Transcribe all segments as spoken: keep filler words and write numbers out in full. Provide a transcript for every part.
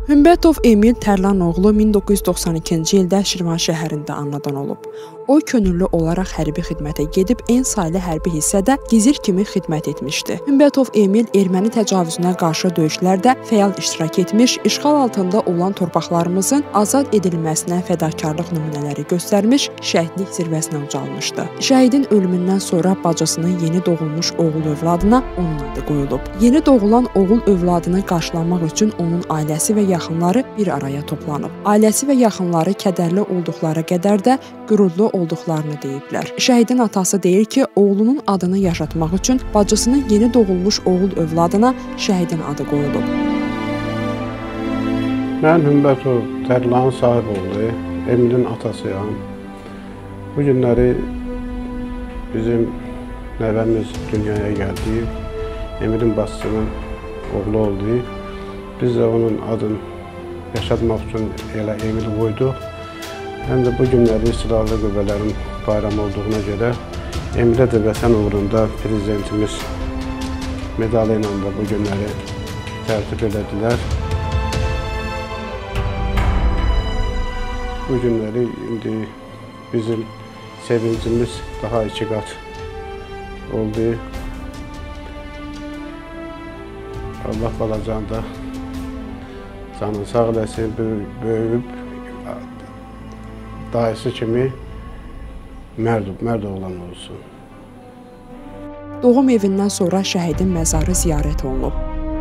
Hümbətov Emil Tərlanoğlu min doqquz yüz doxsan ikinci ildə Şirvan şəhərində anadan olub. O, könüllü olaraq hərbi xidmətə gedib, en saylı hərbi hissədə gizir kimi xidmət etmişdi. Hümbətov Emil erməni təcavüzünə qarşı döyüşlərdə fəal iştirak etmiş, işğal altında olan torpaqlarımızın azad edilməsinə fədakarlıq nümunələri göstərmiş, şəhidlik zirvəsinə ucalmışdı. Şəhidin ölümündən sonra bacısının yeni doğulmuş oğul övladına onun adı qoyulub. Yeni doğulan oğul övladını qarşılamaq üçün onun ailəsi və yaxınları bir araya toplanıb. Ailəsi və yaxınları kədərli olduqları qədər də qürurlu olduqlarını deyiblər. Şəhidin atası deyir ki, oğlunun adını yaşatmaq üçün bacısının yeni doğulmuş oğul övladına şəhidin adı qoyulub. Mən Hümbətov Tərlanın sahib oldu, Emilin atasıyam. Bu günləri bizim nəvəmiz dünyaya gəldi, Emilin bacısının oğlu oldu. Biz də onun adını yaşatmaq üçün elə Emil qoyduq. Həm də bu günləri silahlı qüvvələrin bayramı olduğuna görə Emilə də vətən uğrunda prezidentimiz medalı ilə də bu günləri tərtib elədilər. Bu günləri indi bizim sevincimiz daha iki qat oldu. Allah balacan da canını sağ eləsin, böyüyüb dayısı kimi mərd, mərd oğlan olsun. Doğum evindən sonra şəhidin məzarı ziyarət olunub.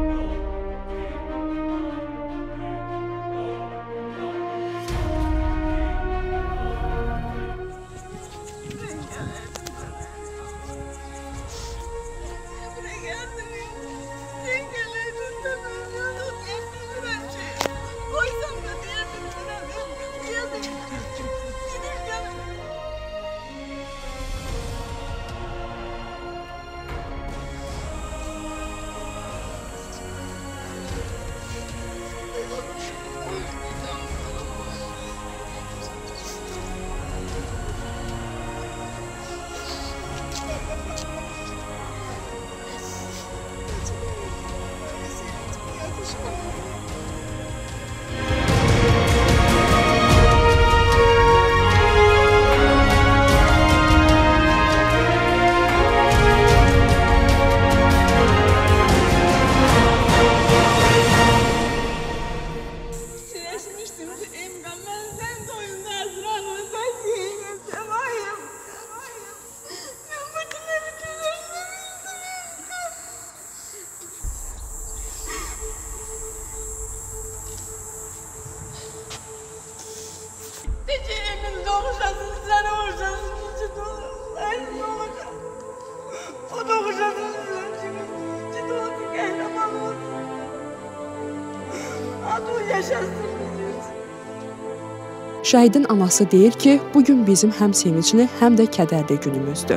Şəhidin anası deyir ki, bugün bizim həm sevincli, həm də kədərli günümüzdür.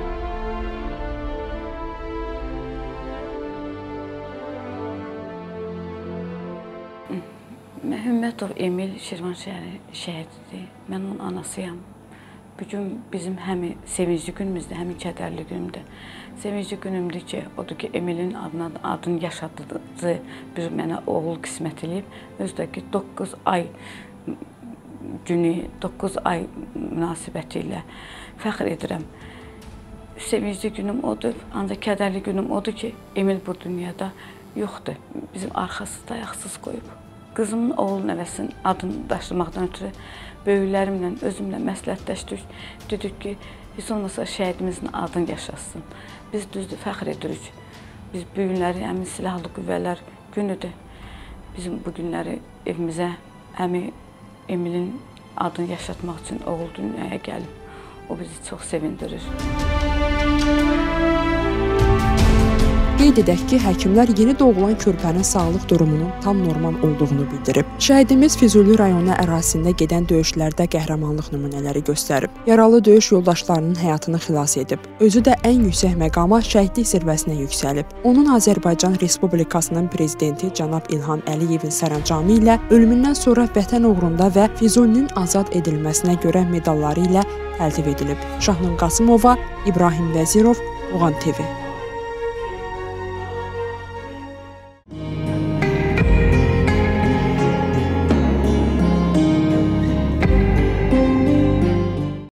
Hümbətov Emil Şirvan şəhəri şəhədidir. Mən onun anasıyam. Bugün bizim həm sevincli günümüzdür, həm kədərli günümdür. Sevincli günümdür ki, odur ki, Emilin adına, adını yaşadığı bir mənə oğul qismət edib. Özdə ki, doqquz ay günü, doqquz ay münasibəti ilə fəxr edirəm. Sevincli günüm odur, ancaq kədərli günüm odur ki, Emil bu dünyada yoxdur. Bizim arxasız, dayaqsız qoyub. Qızımın oğul nəvəsinin adını daşımaqdan ötürü böyüklərimlə, özümlə məsləhətləşdik. Dedik ki, heç olmasa şəhidimizin adını yaşasın. Biz düzdür, fəxr edirik. Biz bu günləri, həmin silahlı qüvvələr günüdür. Bizim bu günləri evimizə həmin Emilin adını yaşatmaq üçün oğul dünyaya gəlib. O bizi çox sevindirir. Qeyd edək ki, həkimlər yeni doğulan körpənin sağlıq durumunun tam normal olduğunu bildirib. Şəhidimiz Füzuli rayonu ərazisində gedən döyüşlərdə qəhrəmanlıq nümunələri göstərib. Yaralı döyüş yoldaşlarının həyatını xilas edib. Özü də ən yüksək məqama şəhidlik zirvəsinə yüksəlib. Onun Azərbaycan Respublikasının prezidenti cənab İlham Əliyevin sərəncamı ilə ölümündən sonra vətən uğrunda və Füzulinin azad edilməsinə görə medalları ilə təltif edilib. Şahnun Qasımova, İbrahim Vəzirov, Oğan T V.